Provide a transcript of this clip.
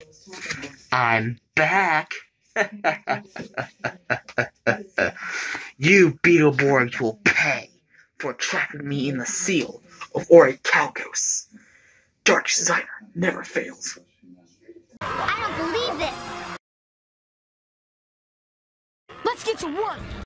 I'm back. You beetleborgs will pay for trapping me in the seal of Orichalcos. Dark cinder never fails. I don't believe this! Let's get to work!